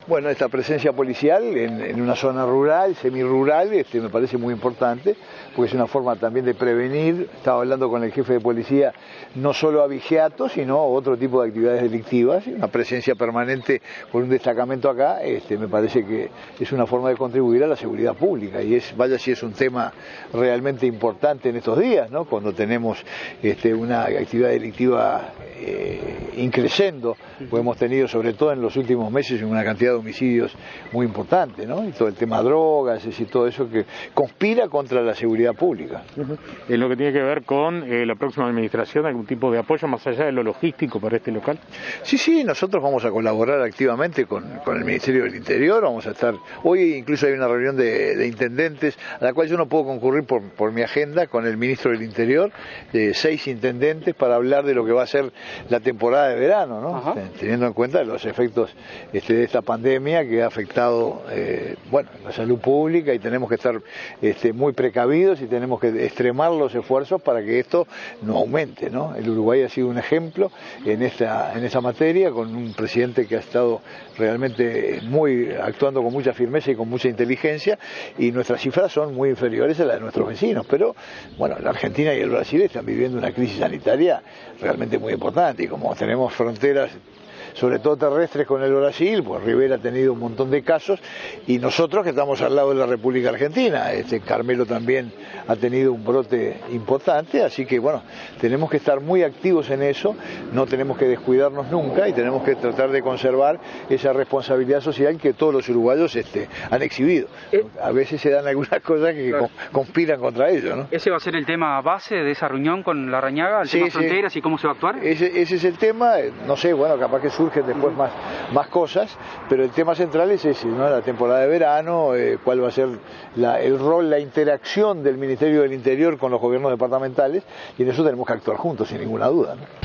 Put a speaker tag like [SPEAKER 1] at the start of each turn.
[SPEAKER 1] Bueno, esta presencia policial en una zona rural, semirural, me parece muy importante, porque es una forma también de prevenir. Estaba hablando con el jefe de policía, no solo abigeatos, sino otro tipo de actividades delictivas. Una presencia permanente con un destacamento acá, me parece que es una forma de contribuir a la seguridad pública. Y vaya si es un tema realmente importante en estos días, ¿no? Cuando tenemos una actividad delictiva increciendo, pues hemos tenido sobre todo en los últimos meses una cantidad de homicidios muy importante, ¿no? Y todo el tema drogas y todo eso que conspira contra la seguridad pública.
[SPEAKER 2] En lo que tiene que ver con la próxima administración, ¿algún tipo de apoyo más allá de lo logístico para este local?
[SPEAKER 1] Sí, nosotros vamos a colaborar activamente con el Ministerio del Interior. Vamos a estar, hoy incluso hay una reunión de intendentes a la cual yo no puedo concurrir por mi agenda, con el Ministro del Interior, 6 intendentes, para hablar de lo que va a ser la temporada de verano, ¿no? Teniendo en cuenta los efectos de esta pandemia que ha afectado la salud pública, y tenemos que estar muy precavidos y tenemos que extremar los esfuerzos para que esto no aumente, ¿no? El Uruguay ha sido un ejemplo en esa materia, con un presidente que ha estado realmente actuando con mucha firmeza y con mucha inteligencia, y nuestras cifras son muy inferiores a las de nuestros vecinos, pero bueno, la Argentina y el Brasil están viviendo una crisis sanitaria realmente muy importante, y como tenemos fronteras sobre todo terrestres con el Brasil, pues Rivera ha tenido un montón de casos, y nosotros que estamos al lado de la República Argentina, Carmelo también ha tenido un brote importante, así que bueno, tenemos que estar muy activos en eso, no tenemos que descuidarnos nunca, y tenemos que tratar de conservar esa responsabilidad social que todos los uruguayos han exhibido. A veces se dan algunas cosas que conspiran contra ello, ¿no?
[SPEAKER 3] ¿Ese va a ser el tema base de esa reunión con Larrañaga, el tema fronteras y cómo se va a actuar?
[SPEAKER 1] Ese es el tema, no sé, bueno, capaz que surgen después más cosas, pero el tema central es ese, ¿no? La temporada de verano, cuál va a ser el rol, la interacción del Ministerio del Interior con los gobiernos departamentales, y en eso tenemos que actuar juntos, sin ninguna duda, ¿no?